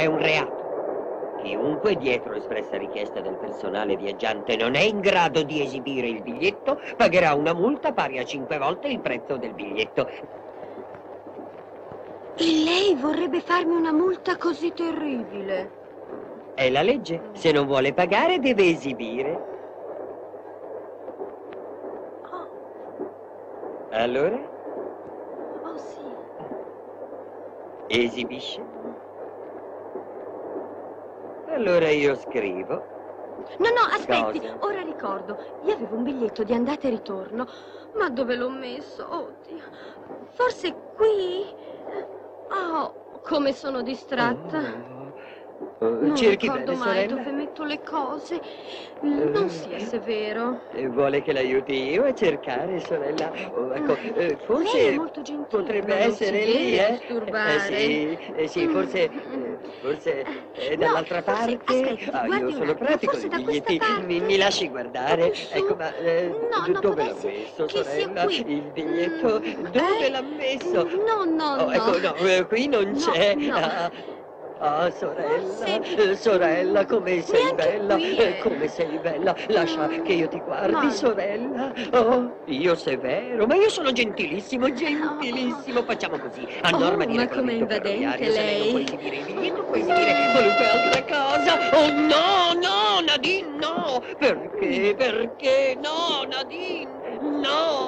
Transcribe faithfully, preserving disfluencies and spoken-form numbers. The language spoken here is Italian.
è un reato. Chiunque, dietro espressa richiesta del personale viaggiante, non è in grado di esibire il biglietto, pagherà una multa pari a cinque volte il prezzo del biglietto. E lei vorrebbe farmi una multa così terribile? È la legge. Se non vuole pagare, deve esibire. Oh. Allora? Oh, sì. Esibisce? Allora io scrivo. No, no, aspetti, Cosa? ora ricordo. Io avevo un biglietto di andata e ritorno. Ma dove l'ho messo? Oddio. Forse qui? Oh, come sono distratta. Oh, Non cerchi ricordo bene, mai sorella? dove metto le cose. Non sia severo. E vuole che l'aiuti io a cercare, sorella? Oh, ecco, eh, forse Lei è molto gentile. potrebbe non essere si lì, deve eh? disturbare. Eh sì, eh sì, forse, eh, forse eh, No, dall'altra forse- parte. aspetti, Ah, guardi io un sono attimo, pratico forse dei da questa biglietti. parte? Mi, mi lasci Un guardare? po' più su? Ecco, ma eh, No, do- no, dove può l'ha darsi messo, che sia sorella? qui. Il biglietto? Mm, Dove eh? l'ha messo? No, no, Oh, no. ecco, no, eh, qui non No, c'è. no. Ah, Ah, sorella, Forse- eh, sorella, come sei Neanche bella, qui, eh, eh. come sei bella. Lascia Mm, che io ti guardi, ma- sorella. Oh, io severo, ma io sono gentilissimo, gentilissimo. Facciamo così, a Oh, norma di ma com'è regolamento invadente ferroviario, se lei non può lei. esibire il biglietto, può esibire qualunque altra cosa. Oh, no, no, Nadine, no. Perché, perché, no, Nadine, no.